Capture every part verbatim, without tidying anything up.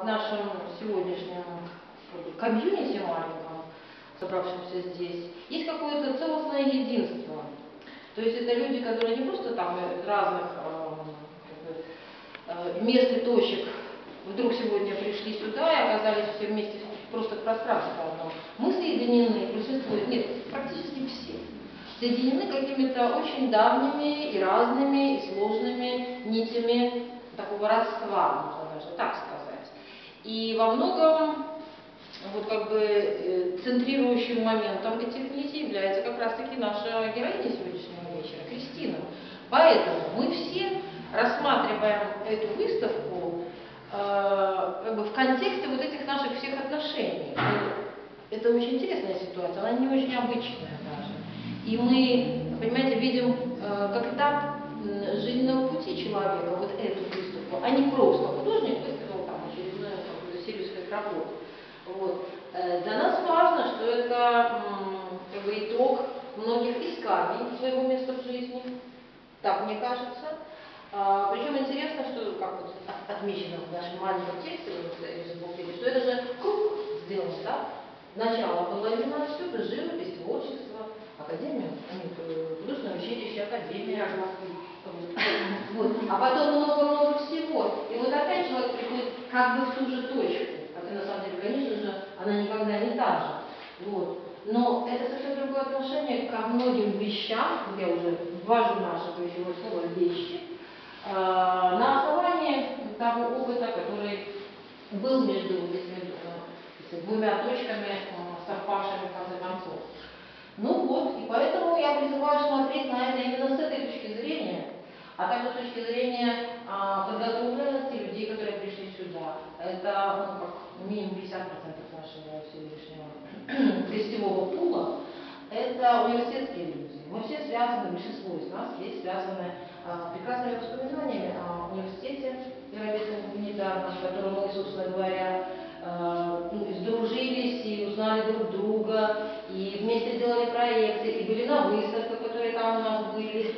нашем сегодняшнем комьюнити маленьком, собравшемся здесь, есть какое-то целостное единство. То есть это люди, которые не просто там из разных э, мест и точек вдруг сегодня пришли сюда и оказались все вместе просто в пространстве одном. Мы соединены, большинство, нет, практически все, соединены какими-то очень давними и разными, и сложными нитями такого родства, можно даже так сказать. И во многом вот как бы центрирующим моментом этих нитей является как раз-таки наша героиня сегодняшнего вечера, Кристина. Поэтому мы все рассматриваем эту выставку э, как бы в контексте вот этих наших всех отношений. Это очень интересная ситуация, она не очень обычная даже. И мы, понимаете, видим э, как этап жизненного пути человека вот эту выставку, а не просто художник выставил там очередную какую-то серию своих работ. Вот. Для нас важно, что это как бы итог многих исканий своего места в жизни, так мне кажется. А, причем интересно, что, как вот отмечено в нашем маленьком тексте, что это же круг сделан, да? Сначала было именно отсюда живопись, творчество, академия, художественное училище, академия. Вот. А потом много-много всего. И вот опять человек приходит как бы в ту же точку. Хотя на самом деле, конечно же, она никогда не та же. Вот. Но это совсем другое отношение ко многим вещам, я уже ввожу наше ключевое слово «вещи», э, на основании того опыта, который был между этими э, двумя точками, э, совпавшими в конце концов. Ну вот, и поэтому я призываю смотреть на это именно с этой точки зрения, а также с точки зрения а, подготовленности людей, которые пришли сюда. Это ну, как минимум пятьдесят процентов нашего сегодняшнего гостевого пула. Это университетские люди. Мы все связаны, большинство из нас здесь связаны а, прекрасными воспоминаниями о университете Европейском гуманитарном, в котором мы, собственно говоря, а, ну, сдружились и узнали друг друга, и вместе делали проекты, и были на выставках, которые там у нас были.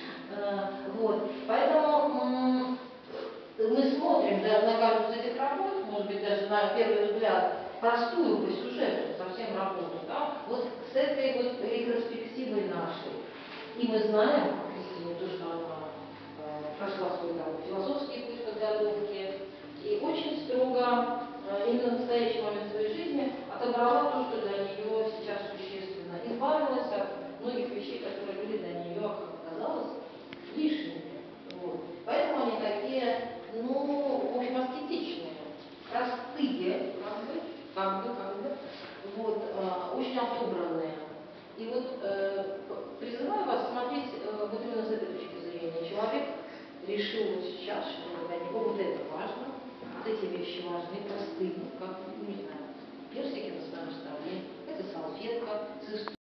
Вот. Поэтому мы смотрим да, на каждую из этих работ, может быть, даже на первый взгляд, простую по сюжету, совсем работу, да, вот с этой вот ретроспективой нашей. И мы знаем, Кристина, то, что она э, прошла свой там, философский путь подготовки, и очень строго, э, именно в настоящий момент своей жизни, отобрала то, что для нее сейчас существенно, избавилась от многих вещей, которые были для нее, как оказалось, лишними. Вот. Поэтому они такие, ну, в общем, аскетичные, простые, как бы, как бы, как бы, вот, э, очень отобранные. И вот э, призываю вас смотреть э, вот именно с этой точки зрения. Человек решил вот сейчас, что для него вот это важно, вот эти вещи важны, простые, как, не знаю, персики на своем столе, это салфетка с